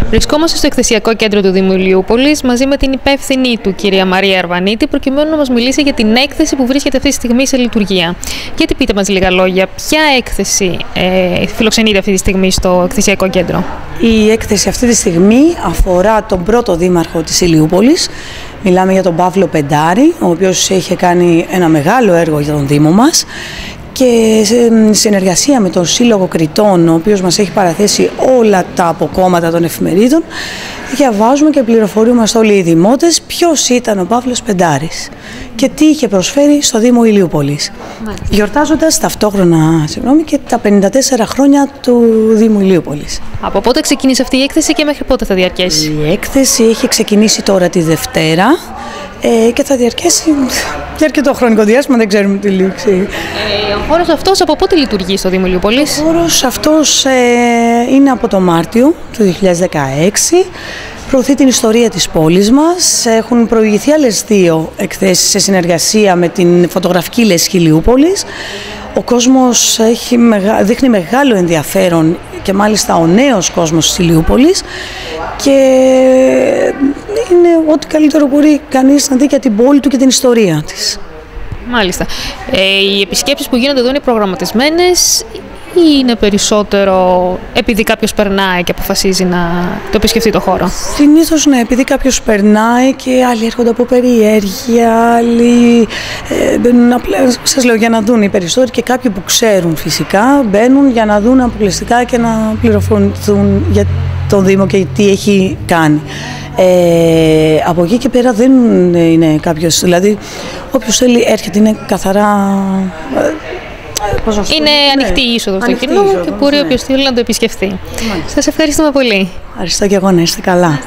Βρισκόμαστε στο εκθεσιακό κέντρο του Δήμου Ηλιούπολης μαζί με την υπεύθυνη του, κυρία Μαρία Αρβανίτη, προκειμένου να μας μιλήσει για την έκθεση που βρίσκεται αυτή τη στιγμή σε λειτουργία. Γιατί πείτε μας λίγα λόγια, ποια έκθεση φιλοξενείται αυτή τη στιγμή στο εκθεσιακό κέντρο? Η έκθεση αυτή τη στιγμή αφορά τον πρώτο δήμαρχο της Ηλιούπολης. Μιλάμε για τον Παύλο Πεντάρη, ο οποίος είχε κάνει ένα μεγάλο έργο για τον Δήμο μας. Και σε συνεργασία με τον Σύλλογο Κριτών, ο οποίος μας έχει παραθέσει όλα τα αποκόμματα των εφημερίδων, διαβάζουμε και πληροφορούμαστε όλοι οι δημότες ποιος ήταν ο Παύλος Πεντάρης και τι είχε προσφέρει στο Δήμο Ηλιούπολης. Γιορτάζοντας ταυτόχρονα και τα 54 χρόνια του Δήμου Ηλιούπολης. Από πότε ξεκίνησε αυτή η έκθεση και μέχρι πότε θα διαρκέσει? Η έκθεση έχει ξεκινήσει τώρα τη Δευτέρα και θα διαρκέσει για αρκετό χρονικό διάστημα, δεν ξέρουμε τη λήξη. Ο χώρος αυτός από πότε λειτουργεί στο Δήμο Ηλιούπολης? Ο χώρος αυτός είναι από το Μάρτιο του 2016. Προωθεί την ιστορία της πόλης μας. Έχουν προηγηθεί άλλες 2 εκθέσεις σε συνεργασία με την φωτογραφική λέσχη Ηλιούπολης. Ο κόσμος δείχνει μεγάλο ενδιαφέρον και μάλιστα ο νέος κόσμος της Ηλιούπολης και είναι ό,τι καλύτερο μπορεί κανείς να δει για την πόλη του και την ιστορία της. Μάλιστα. Οι επισκέψεις που γίνονται εδώ είναι προγραμματισμένες ή είναι περισσότερο επειδή κάποιος περνάει και αποφασίζει να το επισκεφτεί το χώρο? Συνήθως ναι, επειδή κάποιος περνάει και άλλοι έρχονται από περιέργεια, άλλοι μπαίνουν απλά, σας λέω, για να δουν οι περισσότεροι και κάποιοι που ξέρουν φυσικά μπαίνουν για να δουν αποκλειστικά και να πληροφορηθούν για τον Δήμο και τι έχει κάνει. Από εκεί και πέρα δεν είναι κάποιος, δηλαδή όποιος θέλει έρχεται, είναι καθαρά... Είναι ανοιχτή η είσοδο στο κοινό και μπορεί όποιος θέλει να το επισκεφθεί. Σας ευχαριστούμε πολύ. Ευχαριστώ και εγώ, να είστε καλά.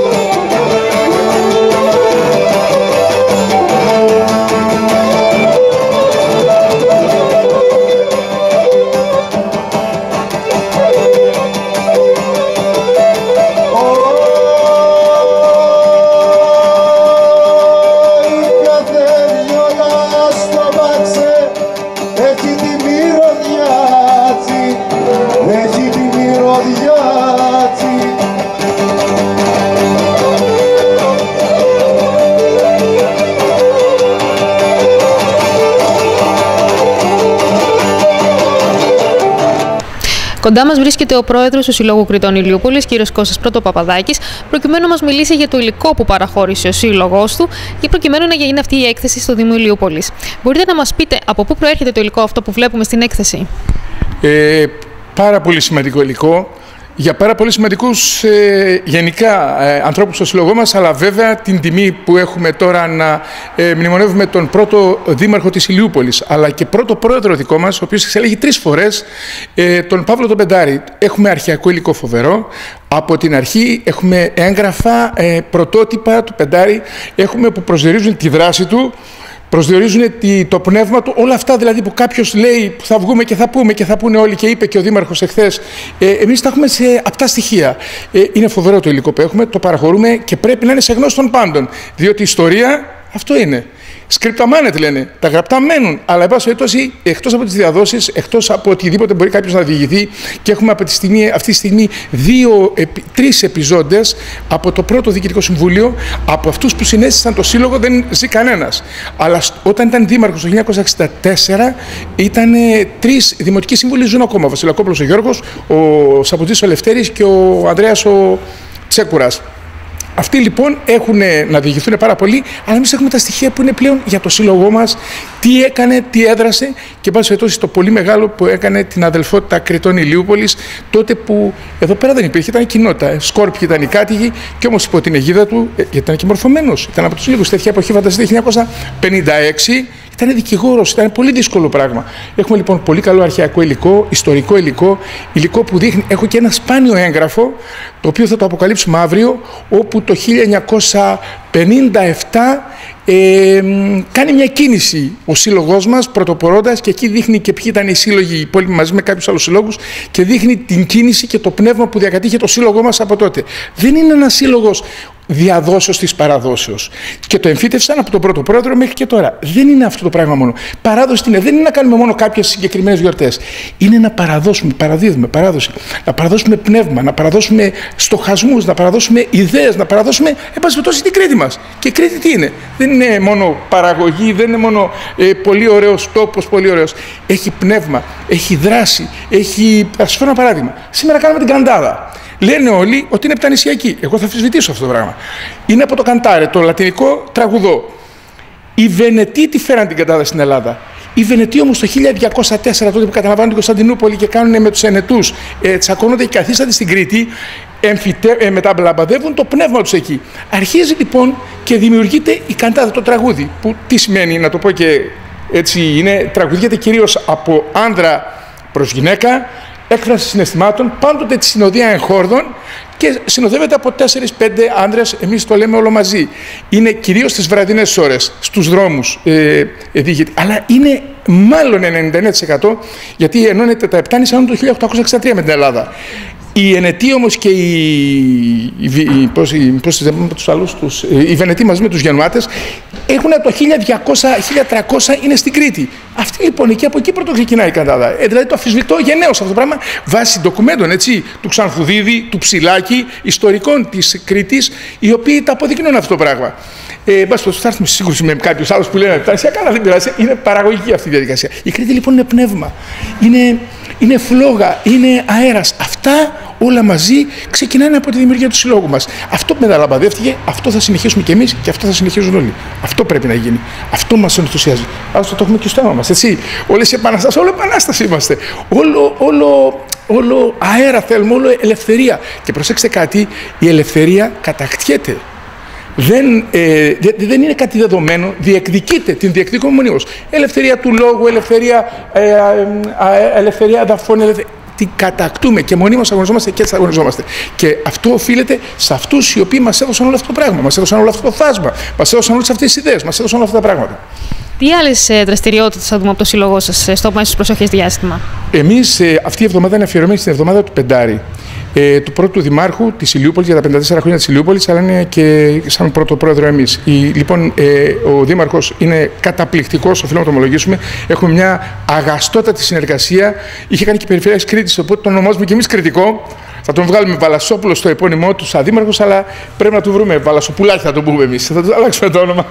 Κοντά μας βρίσκεται ο πρόεδρος του Συλλόγου Κριτών Ηλιούπολης, κ. Κώστας Πρωτοπαπαδάκης, προκειμένου να μας μιλήσει για το υλικό που παραχώρησε ο σύλλογος του και προκειμένου να γίνει αυτή η έκθεση στο Δήμο Ηλιούπολης. Μπορείτε να μας πείτε από πού προέρχεται το υλικό αυτό που βλέπουμε στην έκθεση? Πάρα πολύ σημαντικό υλικό για πάρα πολύ σημαντικούς γενικά ανθρώπους στο σύλλογό μας, αλλά βέβαια την τιμή που έχουμε τώρα να μνημονεύουμε τον πρώτο δήμαρχο της Ηλιούπολης, αλλά και πρώτο πρόεδρο δικό μας, ο οποίος εξελέγει 3 φορές, τον Παύλο τον Πεντάρη. Έχουμε αρχαιακό υλικό φοβερό. Από την αρχή έχουμε έγγραφα, πρωτότυπα του Πεντάρη, έχουμε που προσδιορίζουν τη δράση του, προσδιορίζουν το πνεύμα του, όλα αυτά δηλαδή που κάποιος λέει που θα βγούμε και θα πούμε και θα πούνε όλοι και είπε και ο Δήμαρχος εχθές. Εμείς τα έχουμε σε απτά στοιχεία. Είναι φοβερό το υλικό που έχουμε, το παραχωρούμε και πρέπει να είναι σε γνώση των πάντων. Διότι η ιστορία αυτό είναι. Σκρίπτα μάνετ λένε, τα γραπτά μένουν, αλλά εν πάση περιπτώσει, εκτός από τις διαδόσεις, εκτός από οτιδήποτε μπορεί κάποιος να διηγηθεί, και έχουμε αυτή τη στιγμή 3 επιζώντες από το πρώτο Διοικητικό Συμβούλιο, από αυτούς που συνέστησαν το Σύλλογο δεν ζει κανένας. Αλλά όταν ήταν δήμαρχος το 1964, ήταν 3 δημοτικοί σύμβουλοι, ζουν ακόμα. Ο Βασιλακόπουλος ο Γιώργος, ο Σαπουτζής ο Λευτέρης και ο Ανδρέας ο Τσέκουρας. Αυτοί λοιπόν έχουν να διηγηθούν πάρα πολύ, αλλά εμείς έχουμε τα στοιχεία που είναι πλέον για το σύλλογό μας, τι έκανε, τι έδρασε και πάση περιπτώσει το πολύ μεγάλο που έκανε την αδελφότητα Κριτών Ηλιούπολης, τότε που εδώ πέρα δεν υπήρχε, ήταν κοινότητα. Σκόρπιοι ήταν οι κάτοικοι και όμως υπό την αιγίδα του, γιατί ήταν και μορφωμένος, ήταν από τους λίγους τέτοια εποχή, φανταστείτε 1956. Ήταν δικηγόρος, ήταν πολύ δύσκολο πράγμα. Έχουμε λοιπόν πολύ καλό αρχαιακό υλικό, ιστορικό υλικό, υλικό που δείχνει. Έχω και ένα σπάνιο έγγραφο, το οποίο θα το αποκαλύψουμε αύριο, όπου το κάνει μια κίνηση ο σύλλογός μας πρωτοπορώντας, και εκεί δείχνει και ποιοι ήταν οι σύλλογοι, οι υπόλοιποι μαζί με κάποιους άλλους συλλόγους, και δείχνει την κίνηση και το πνεύμα που διακατήχε το σύλλογό μας από τότε. Δεν είναι ένας σύλλογος διαδόσεως της παραδόσεως. Και το εμφύτευσαν από τον πρώτο πρόεδρο μέχρι και τώρα. Δεν είναι αυτό το πράγμα μόνο. Παράδοση είναι, δεν είναι να κάνουμε μόνο κάποιες συγκεκριμένες γιορτές. Είναι να παραδώσουμε, παραδίδουμε παράδοση. Να παραδώσουμε πνεύμα, να παραδώσουμε στοχασμούς, να παραδώσουμε ιδέες, να παραδώσουμε, εν πάση περιπτώσει, την Κρήτη μας. Και η Κρήτη τι είναι? Δεν είναι μόνο παραγωγή, δεν είναι μόνο πολύ ωραίος τόπος, πολύ ωραίος. Έχει πνεύμα, έχει δράση, έχει. Θα σας φέρω ένα παράδειγμα. Σήμερα κάναμε την Καντάδα. Λένε όλοι ότι είναι πτανησιακή. Εγώ θα αμφισβητήσω αυτό το πράγμα. Είναι από το καντάρε, το λατινικό τραγουδό. Οι Βενετοί τι φέραν την Καντάδα στην Ελλάδα? Οι Βενετοί όμως το 1204, τότε που καταλαμβάνουν την Κωνσταντινούπολη και κάνουν με τους Ενετούς, τσακώνονται και καθίστανται στην Κρήτη, μεταλαμπαδεύουν το πνεύμα τους εκεί. Αρχίζει λοιπόν και δημιουργείται η Καντάδα, το τραγούδι. Που τι σημαίνει, να το πω και έτσι, τραγουδιέται κυρίως από άνδρα προς γυναίκα, έκφραση συναισθημάτων, πάντοτε τη συνοδεία εγχόρδων, και συνοδεύεται από 4-5 άντρες, εμείς το λέμε όλο μαζί. Είναι κυρίως στις βραδινές ώρες, στους δρόμους, αλλά είναι μάλλον 99%, γιατί ενώνεται τα Επτάνησα το 1863 με την Ελλάδα. Οι Ενετοί όμως και οι Βενετοί μαζί με τους Γενουάτες έχουν από το 1200-1300 είναι στην Κρήτη. Αυτή λοιπόν από εκεί πρώτο ξεκινάει η Καντάδα. Δηλαδή το αμφισβητώ γενναίως αυτό το πράγμα βάσει ντοκουμέντων, έτσι, του Ξανθουδίδη, του Ψηλάκη, ιστορικών της Κρήτης, οι οποίοι τα αποδεικνύουν αυτό το πράγμα. Θα έρθουμε στη σύγκρουση με κάποιους άλλους που λένε αλλά δεν πειράζει, είναι παραγωγική αυτή η διαδικασία. Η Κρήτη λοιπόν είναι πνεύμα, είναι φλόγα, είναι αέρας. Αυτά όλα μαζί ξεκινάνε από τη δημιουργία του συλλόγου μας. Αυτό μεταλαμπαδεύτηκε, αυτό θα συνεχίσουμε κι εμείς και αυτό θα συνεχίζουν όλοι. Αυτό πρέπει να γίνει. Αυτό μας ενθουσιάζει. Άλλωστε το έχουμε και στο αίμα μας, έτσι. Όλες οι επαναστάσεις, όλο επανάσταση είμαστε. Όλο αέρα θέλουμε, όλο ελευθερία. Και προσέξτε κάτι, η ελευθερία κατακτιέται. Δεν είναι κάτι δεδομένο, διεκδικείται, την διεκδικούμε μονίμως. Ελευθερία του λόγου, ελευθερία αδαφών, την κατακτούμε και μονίμως αγωνιζόμαστε και έτσι αγωνιζόμαστε. Και αυτό οφείλεται σε αυτούς οι οποίοι μας έδωσαν όλο αυτό το πράγμα, μας έδωσαν όλο αυτό το φάσμα, μας έδωσαν όλες αυτές τις ιδέες, μας έδωσαν όλα αυτά τα πράγματα. Τι άλλες δραστηριότητες θα δούμε από το σύλλογό σας στο μέσο προσοχής διάστημα? Εμείς αυτή η εβδομάδα είναι αφιερωμένη στην εβδομάδα του Πεντάρη, του πρώτου δημάρχου της Ηλιούπολης για τα 54 χρόνια της Ηλιούπολης, αλλά είναι και σαν πρώτο πρόεδρο εμείς. Λοιπόν, ο δήμαρχος είναι καταπληκτικός, οφείλουμε να το ομολογήσουμε. Έχουμε μια αγαστότατη συνεργασία. Είχε κάνει και περιφέρειας Κρήτης, οπότε τον ονομάζουμε και εμείς κριτικό. Θα τον βγάλουμε Βαλασόπουλο στο επώνυμό του σαν δήμαρχος, αλλά πρέπει να του βρούμε Βαλασοπουλάκι, θα τον πούμε εμείς. Θα του αλλάξουμε το όνομα.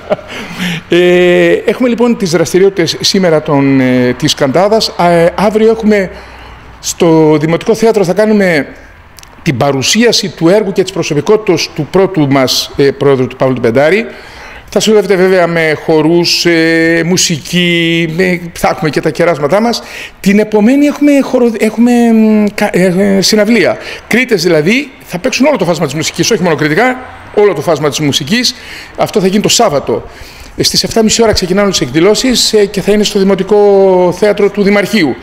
Έχουμε λοιπόν τις δραστηριότητες σήμερα της Καντάδας. Αύριο έχουμε στο Δημοτικό Θέατρο, θα κάνουμε την παρουσίαση του έργου και της προσωπικότητας του πρώτου μας πρόεδρου, του Παύλου Πεντάρη. Θα συνοδεύεται βέβαια με χορούς, μουσική, θα έχουμε και τα κεράσματά μας. Την επομένη έχουμε συναυλία. Κρήτες δηλαδή θα παίξουν όλο το φάσμα της μουσικής, όχι μόνο κριτικά, όλο το φάσμα της μουσικής. Αυτό θα γίνει το Σάββατο. Στις 7.30 ώρα ξεκινάνε τις εκδηλώσεις και θα είναι στο Δημοτικό Θέατρο του Δημαρχείου.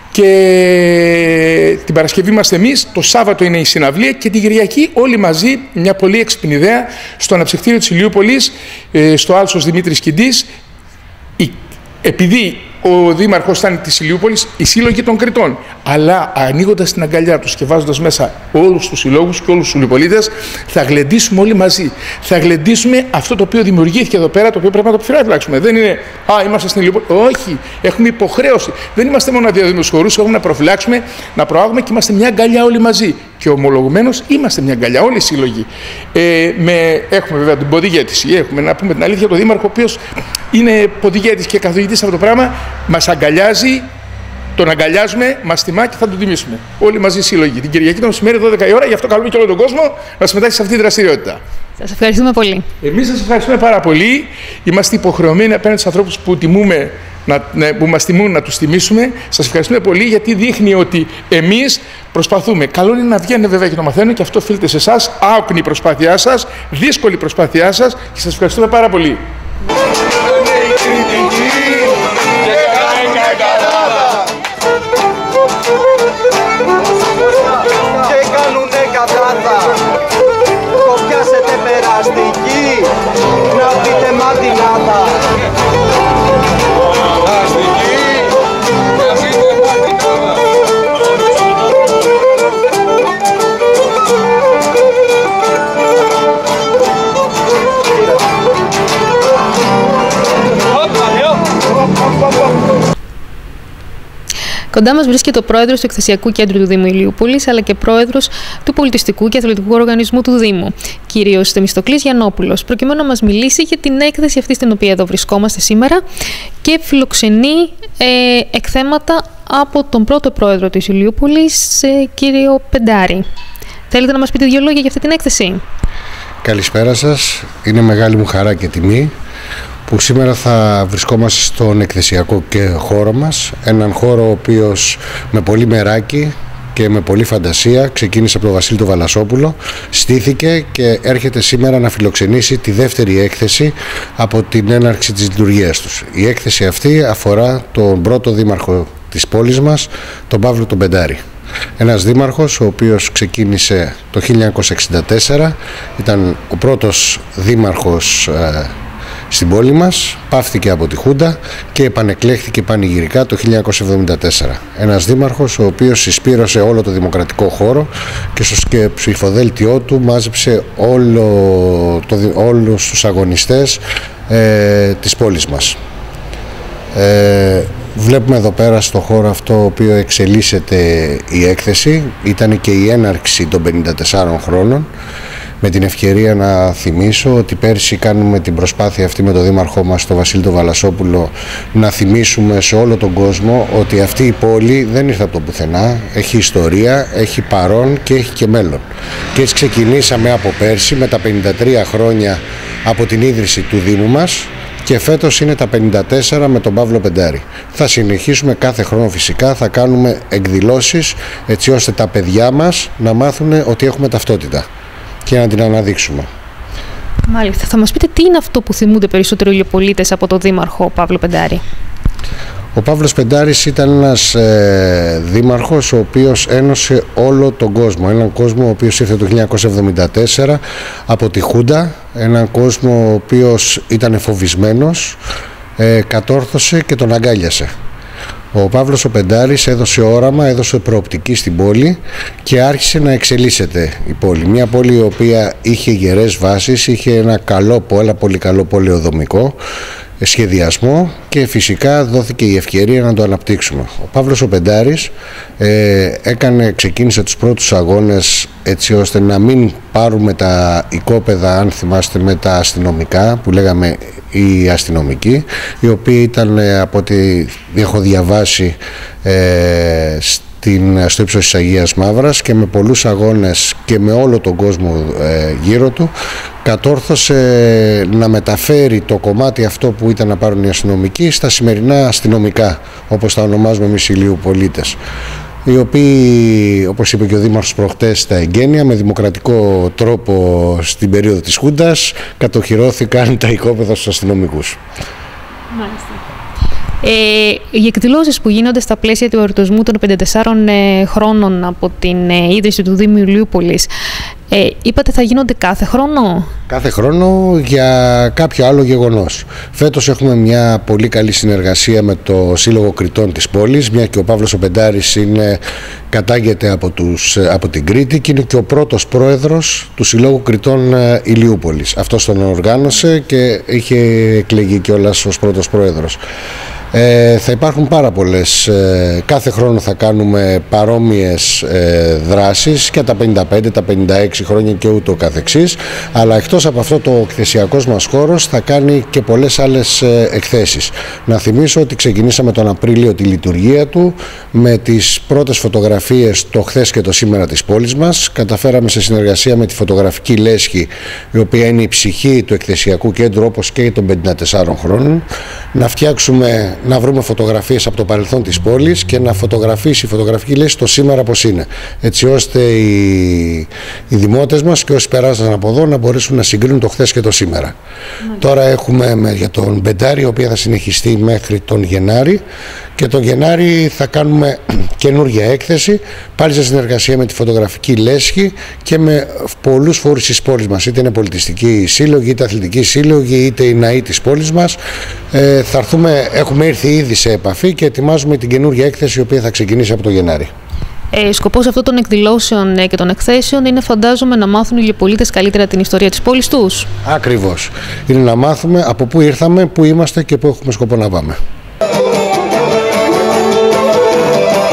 Και την Παρασκευή είμαστε εμείς, το Σάββατο είναι η συναυλία και την Κυριακή όλοι μαζί, μια πολύ έξυπνη ιδέα, στο αναψυκτήριο της Ηλιούπολης, στο Άλσος Δημήτρης Κιντής, επειδή ο δήμαρχος ήταν της Ηλιούπολης, οι σύλλογοι των Κρητών, αλλά ανοίγοντας την αγκαλιά τους και βάζοντας μέσα όλους τους συλλόγους και όλους τους Ηλιουπολίτες, θα γλεντήσουμε όλοι μαζί. Θα γλεντήσουμε αυτό το οποίο δημιουργήθηκε εδώ πέρα, το οποίο πρέπει να το προφυλάξουμε. Δεν είναι, είμαστε στην Ηλιούπολη. Όχι, έχουμε υποχρέωση. Δεν είμαστε μόνο να διαδίδουμε τους χορούς, έχουμε να προφυλάξουμε, να προάγουμε και είμαστε μια αγκαλιά όλοι μαζί. Και ομολογουμένως είμαστε μια αγκαλιά, όλοι οι σύλλογοι. Έχουμε βέβαια την ποδηγέτηση. Έχουμε, να πούμε την αλήθεια, τον δήμαρχο, ο οποίος είναι ποδηγέτης και καθοδηγητής αυτό το πράγμα. Μας αγκαλιάζει, τον αγκαλιάζουμε, μας τιμά και θα τον τιμήσουμε. Όλοι μαζί οι σύλλογοι. Την Κυριακή το μεσημέρι 12 η ώρα, γι' αυτό καλούμε και όλο τον κόσμο να συμμετάσχει σε αυτή τη δραστηριότητα. Σας ευχαριστούμε πολύ. Εμείς σας ευχαριστούμε πάρα πολύ. Είμαστε υποχρεωμένοι απέναντι στους ανθρώπους που μας τιμούν να τους τιμήσουμε. Σας ευχαριστούμε πολύ γιατί δείχνει ότι εμείς προσπαθούμε. Καλό είναι να βγαίνει βέβαια και το μαθαίνουν και αυτό οφείλεται σε εσάς. Άοκνη η προσπάθειά σας, δύσκολη προσπάθειά σας και σας ευχαριστούμε πάρα πολύ. Και κάνουνε κατάδα, το πιάσετε περαστική. Κοντά μας βρίσκεται ο πρόεδρος του Εκθεσιακού Κέντρου του Δήμου Ηλιούπολης, αλλά και πρόεδρος του Πολιτιστικού και Αθλητικού Οργανισμού του Δήμου, κύριος Θεμιστοκλής Γιαννόπουλος, προκειμένου να μας μιλήσει για την έκθεση αυτή στην οποία εδώ βρισκόμαστε σήμερα και φιλοξενεί εκθέματα από τον πρώτο πρόεδρο της Ηλιούπολης, κύριο Πεντάρη. Θέλετε να μας πείτε δύο λόγια για αυτή την έκθεση? Καλησπέρα σας. Είναι μεγάλη μου χαρά και τιμή που σήμερα θα βρισκόμαστε στον εκθεσιακό και χώρο μας. Έναν χώρο ο οποίος με πολύ μεράκι και με πολύ φαντασία ξεκίνησε από τον Βασίλη τον Βαλασόπουλο, στήθηκε και έρχεται σήμερα να φιλοξενήσει τη δεύτερη έκθεση από την έναρξη της λειτουργίας τους. Η έκθεση αυτή αφορά τον πρώτο δήμαρχο της πόλης μας, τον Παύλο τον Πεντάρη. Ένας δήμαρχος ο οποίος ξεκίνησε το 1964, ήταν ο πρώτος δήμαρχος στην πόλη μας, πάυθηκε από τη Χούντα και επανεκλέχθηκε πανηγυρικά το 1974. Ένας δήμαρχος ο οποίος συσπήρωσε όλο το δημοκρατικό χώρο και στο ψηφοδέλτιό του μάζεψε όλους τους αγωνιστές της πόλης μας. Βλέπουμε εδώ πέρα στο χώρο αυτό ο οποίο εξελίσσεται η έκθεση. Ήταν και η έναρξη των 54 χρόνων. Με την ευκαιρία να θυμίσω ότι πέρσι κάνουμε την προσπάθεια αυτή με τον δήμαρχό μας, τον Βασίλη τον Βαλασόπουλο, να θυμίσουμε σε όλο τον κόσμο ότι αυτή η πόλη δεν ήρθε από το πουθενά, έχει ιστορία, έχει παρόν και έχει και μέλλον. Και έτσι ξεκινήσαμε από πέρσι με τα 53 χρόνια από την ίδρυση του Δήμου μας και φέτος είναι τα 54 με τον Παύλο Πεντάρη. Θα συνεχίσουμε κάθε χρόνο φυσικά, θα κάνουμε εκδηλώσεις έτσι ώστε τα παιδιά μας να μάθουν ότι έχουμε ταυτότητα και να την αναδείξουμε. Μάλιστα. Θα μας πείτε τι είναι αυτό που θυμούνται περισσότερο οι Ηλιοπολίτες από τον δήμαρχο Παύλο Πεντάρη? Ο Παύλος Πεντάρης ήταν ένας δήμαρχος ο οποίος ένωσε όλο τον κόσμο. Έναν κόσμο ο οποίος ήρθε το 1974 από τη Χούντα, έναν κόσμο ο οποίος ήταν φοβισμένος, κατόρθωσε και τον αγκάλιασε. Ο Παύλος ο Πεντάρης έδωσε όραμα, έδωσε προοπτική στην πόλη και άρχισε να εξελίσσεται η πόλη. Μια πόλη η οποία είχε γερές βάσεις, είχε ένα πολύ καλό πολεοδομικό σχεδιασμό και φυσικά δόθηκε η ευκαιρία να το αναπτύξουμε. Ο Παύλος ο Πεντάρης ξεκίνησε τους πρώτους αγώνες έτσι ώστε να μην πάρουμε τα οικόπεδα, αν θυμάστε, με τα αστυνομικά που λέγαμε οι αστυνομικοί, οι οποίοι ήταν, από ό,τι έχω διαβάσει, στο ύψος της Αγίας Μαύρας, και με πολλούς αγώνες και με όλο τον κόσμο γύρω του κατόρθωσε να μεταφέρει το κομμάτι αυτό που ήταν να πάρουν οι αστυνομικοί στα σημερινά αστυνομικά, όπως τα ονομάζουμε εμείς οι Ηλιουπολίτες, οι οποίοι, όπως είπε και ο Δήμαρχος προχτές στα εγγένεια, με δημοκρατικό τρόπο στην περίοδο της Χούντας κατοχυρώθηκαν τα οικόπεδα στους αστυνομικούς. Μάλιστα. Οι εκδηλώσεις που γίνονται στα πλαίσια του εορτασμού των 54 χρόνων από την ίδρυση του Δήμου Ηλιούπολης, είπατε θα γίνονται κάθε χρόνο? Κάθε χρόνο για κάποιο άλλο γεγονός. Φέτος έχουμε μια πολύ καλή συνεργασία με το Σύλλογο Κριτών της πόλης, μια και ο Παύλος ο Πεντάρης κατάγεται από την Κρήτη και είναι και ο πρώτος πρόεδρος του Συλλόγου Κριτών Ηλιούπολης. Αυτός τον οργάνωσε και είχε εκλεγεί κιόλας ως πρώτος πρόεδρος. Θα υπάρχουν πάρα πολλές, κάθε χρόνο θα κάνουμε παρόμοιες δράσεις και τα 55, τα 56 χρόνια και ούτω καθεξής, αλλά εκτός από αυτό το εκθεσιακός μας χώρος θα κάνει και πολλές άλλες εκθέσεις. Να θυμίσω ότι ξεκινήσαμε τον Απρίλιο τη λειτουργία του με τις πρώτες φωτογραφίες το χθες και το σήμερα της πόλης μας. Καταφέραμε σε συνεργασία με τη φωτογραφική λέσχη, η οποία είναι η ψυχή του εκθεσιακού κέντρου όπως και των 54 χρόνων, να βρούμε φωτογραφίες από το παρελθόν της πόλης και να φωτογραφίσει η φωτογραφική λέσχη το σήμερα πως είναι, έτσι ώστε οι δημότες μας και όσοι περάσαν από εδώ να μπορέσουν να συγκρίνουν το χθες και το σήμερα. Τώρα έχουμε για τον Πεντάρη, η οποία θα συνεχιστεί μέχρι τον Γενάρη, και τον Γενάρη θα κάνουμε καινούργια έκθεση, πάλι σε συνεργασία με τη φωτογραφική λέσχη και με πολλούς φορείς της πόλης μας, είτε είναι πολιτιστικοί σύλλογοι, είτε αθλητικοί σύλλογοι, είτε οι ναοί της πόλης μας. Έχουμε έρθει ήδη σε επαφή και ετοιμάζουμε την καινούργια έκθεση, η οποία θα ξεκινήσει από το Γενάρη. Σκοπός αυτών των εκδηλώσεων και των εκθέσεων είναι, φαντάζομαι, να μάθουν οι Ηλιοπολίτες καλύτερα την ιστορία της πόλης τους. Ακριβώς. Είναι να μάθουμε από πού ήρθαμε, πού είμαστε και πού έχουμε σκοπό να πάμε.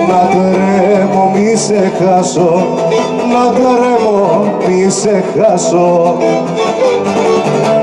να τρέμω μη σε χάσω, να τρέμω μη σε χάσω.